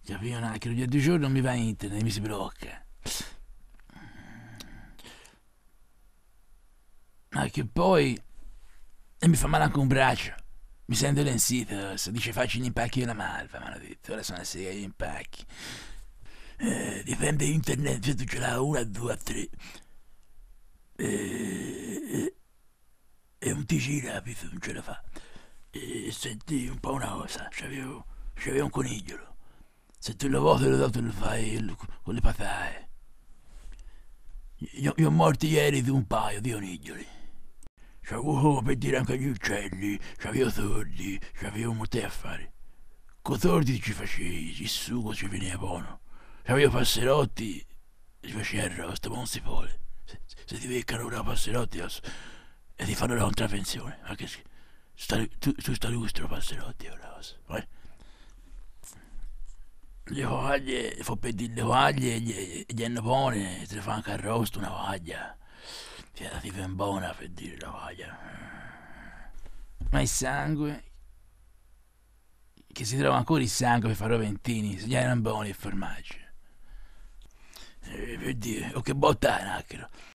Capito? Che gli 2 giorni non mi va internet, mi si blocca. Ma che poi... E mi fa male anche un braccio. Mi sento lensito, se dice faccio gli impacchi della malva, mi hanno detto, ora sono a 6 gli impacchi. Dipende internet, se tu ce l'hai 1, 2, 3. E un TG rapido non ce la fa. Senti un po' una cosa, c'avevo un conigliolo. Se tu lo vuoi te lo do, te lo fai con le patate. Io ho morti ieri di un paio di coniglioli. C'avevo per dire anche gli uccelli, c'avevo sordi, c'avevo molti affari. Con sordi ci facevi, il sugo ci veniva buono. C'avevo passerotti, ci facevi arrosto, ma non si può. Se ti beccano ora passerotti e ti fanno la contravvenzione. Ma che tu sta lustro passerotti ora. Le voglie, fa per dire le voglie, gli hanno buone, te le fa anche arrosto una voglia. Ti viene buona per dire la voglia. Ma il sangue, che si trova ancora il sangue per fare Roventini, se gli erano buoni il formaggio. Per dire, o che botta è un acchero.